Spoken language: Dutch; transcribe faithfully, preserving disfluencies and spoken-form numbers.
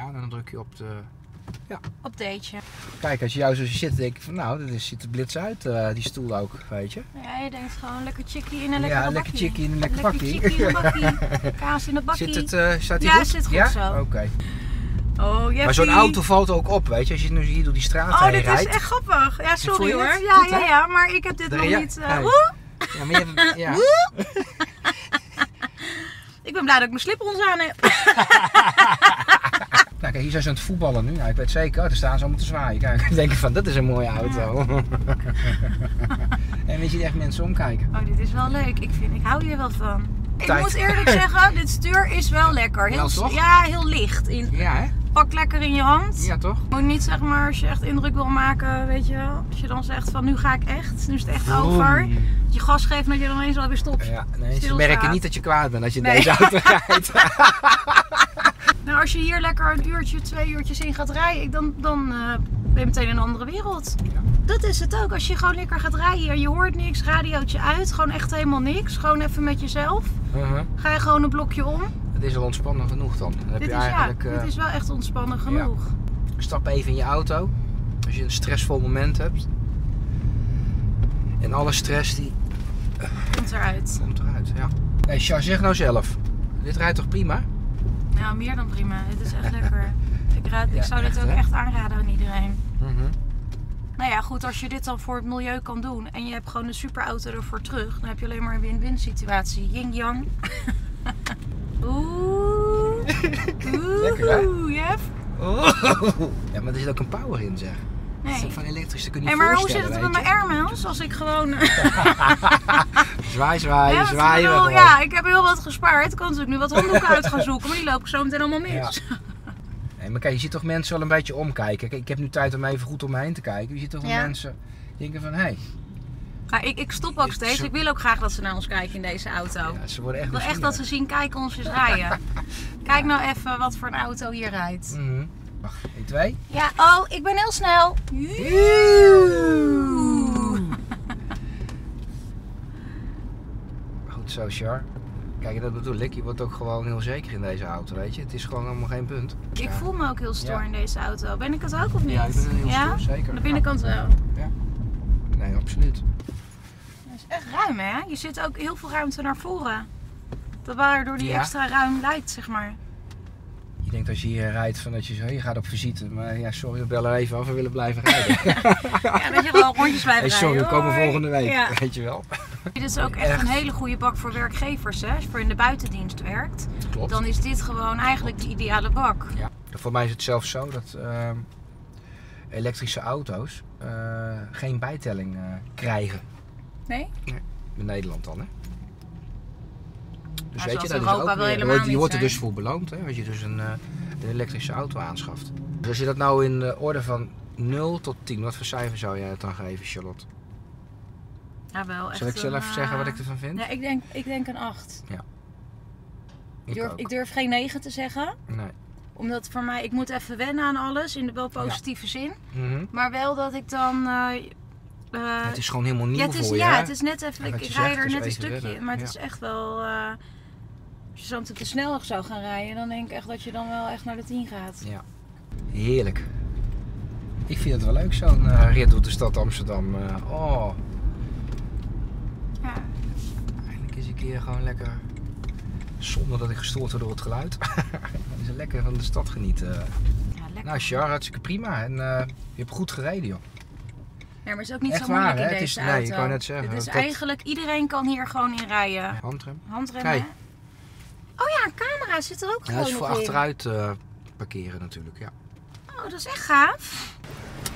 aan en dan druk je op de... Ja. Updateje. Kijk, als je jou zo zit, denk ik van nou, dit ziet er blitz uit, uh, die stoel ook, weet je. Ja, je denkt gewoon lekker chickie in een lekker ja, bakkie. lekker chickie in een lekker lekker bakkie. chickie in een bakkie. Kaas in de bakkie. Zit het, uh, staat die ja, goed? zit goed ja? zo. Oké. Okay. Oh, Jeffie. Maar zo'n auto valt ook op, weet je, als je nu hier door die straat oh, heen dit rijdt. is echt grappig. Ja, sorry hoor. Het? Ja, Goed, ja, ja, maar ik heb dit de nog rea- niet... Uh, hey. Ja, maar je hebt... Ja. Ik ben blij dat ik mijn slip-ons aan heb. Nou, kijk, hier zijn ze aan het voetballen nu. Nou, ik weet zeker, oh, daar staan ze allemaal te zwaaien. Kijk, ik denk van, dat is een mooie auto. Ja. En je ziet echt mensen omkijken. Oh, dit is wel leuk. Ik, vind, ik hou hier wel van. Ik Tijd. moet eerlijk zeggen, dit stuur is wel lekker. Heel, Ja, toch? ja, heel licht. In, Ja, hè? pak lekker in je hand. Ja, toch? Moet niet zeg maar, als je echt indruk wil maken, weet je wel. Als je dan zegt van, nu ga ik echt. Nu is het echt over. Dat je gas geeft en dat je dan ineens alweer stopt. Ja, nee, ze Stilstaat. merken niet dat je kwaad bent als je Nee. deze auto rijdt. Nou, als je hier lekker een uurtje, twee uurtjes in gaat rijden, dan, dan uh, ben je meteen in een andere wereld. Ja. Dat is het ook. Als je gewoon lekker gaat rijden en je hoort niks, radiootje uit, gewoon echt helemaal niks. Gewoon even met jezelf. Uh-huh. Ga je gewoon een blokje om. Het is al ontspannen genoeg dan. Dan heb Dit je is, eigenlijk, ja, uh, dit is wel echt ontspannen genoeg. stap even in je auto. Als je een stressvol moment hebt. En alle stress die Komt eruit. komt eruit. Ja. Hey, Char, zeg nou zelf. Dit rijdt toch prima? Nou, meer dan prima. Dit is echt lekker. Ik, raad, ik Ja, zou dit echt, ook hè? echt aanraden aan iedereen. Mm-hmm. Nou ja, goed, als je dit dan voor het milieu kan doen en je hebt gewoon een superauto ervoor terug, dan heb je alleen maar een win-win situatie. Yin-yang. Oeh. Oeh. Lekker, hè? Jeff. Oh. Ja, maar er zit ook een power in, zeg. Dat is Nee. ook van elektrisch, dat kun je Hey, niet maar hoe zit voorstellen, het met weet mijn airmails als ik gewoon... Zwaai, zwaai, Ja, want ik zwaaien we bedoel, gewoon. ja, ik heb heel wat gespaard. Ik kan natuurlijk nu wat handdoeken uit gaan zoeken, maar die loop ik zo meteen allemaal mis. Ja. Nee, maar kijk, je ziet toch mensen wel een beetje omkijken. Kijk, ik heb nu tijd om even goed om me heen te kijken. Je ziet toch wel Ja. mensen denken van, hé, hey, Maar ik, ik stop ook steeds. Ik wil ook graag dat ze naar ons kijken in deze auto. ja, ze worden echt Ik wil echt misschien, dat ze zien, kijk ons eens rijden. Kijk nou even wat voor een auto hier rijdt. Mm-hmm. Wacht, één, twee. Ja, oh, ik ben heel snel. Goed zo, Char. Kijk, dat bedoel ik. Je wordt ook gewoon heel zeker in deze auto, weet je. Het is gewoon helemaal geen punt. Ik Ja. voel me ook heel stoer Ja. in deze auto. Ben ik het ook of niet? Ja, ik ben heel Ja? stoer, zeker. Aan de binnenkant wel. Ja. Nee, absoluut. Dat is echt ruim, hè? Je zit ook heel veel ruimte naar voren. Dat waardoor die Ja. extra ruim lijkt, zeg maar. Je denkt als je hier rijdt van dat je zo, je gaat op visite. Maar ja, sorry, we bellen even af, we willen blijven rijden. Ja, dat je wel rondjes blijft Hey, sorry, we rijden. komen Hoi. volgende week, Ja. weet je wel. Dit is ook echt, Echt. een hele goede bak voor werkgevers, hè? Als je voor in de buitendienst werkt. Klopt. Dan is dit gewoon eigenlijk de ideale bak. Ja. Voor mij is het zelfs zo dat uh, elektrische auto's uh, geen bijtelling uh, krijgen. Nee? In Nederland dan, hè. Dus Maar weet je, zoals dat is Europa ook wel weer, je helemaal wordt, je wordt er niet dus voor beloond, hè, als je dus een, uh, een elektrische auto aanschaft. Dus als je dat nou in de orde van nul tot tien, wat voor cijfer zou jij het dan geven, Charlotte? Ja, wel echt Zal ik zelf een, even zeggen wat uh, ik ervan vind? Ja, ik denk, ik denk een acht. Ik Durf, ook. ik durf geen negen te zeggen. Nee. Omdat voor mij, ik moet even wennen aan alles, in de wel positieve zin. Mm-hmm. Maar wel dat ik dan... uh, uh, Het is gewoon helemaal nieuw ja, het is, voor je, ja, hè? het is net even, Ja, ik wat je rij zegt, er dus net een even stukje. wennen. Maar het Ja. is echt wel... Uh, als je zo meteen te snel zou gaan rijden, dan denk ik echt dat je dan wel echt naar de tien gaat. Ja. Heerlijk. Ik vind het wel leuk, zo'n uh, rit door de stad Amsterdam. Uh, oh, Ja. eindelijk eens een keer gewoon lekker, zonder dat ik gestoord word door het geluid. Het is lekker van de stad genieten. Ja, lekker. Nou, Char, hartstikke prima. En uh, je hebt goed gereden, joh. Ja, maar het is ook niet Echt zo moeilijk waar, hè? in Het deze is- nee, auto. ik wou net zeggen, Het is dat- eigenlijk, iedereen kan hier gewoon in rijden. Handrem. Handremmen. Kijk. hè? Oh ja, een camera zit er ook Ja, gewoon dat is voor nog in. achteruit uh, parkeren natuurlijk, ja. Oh, dat is echt gaaf.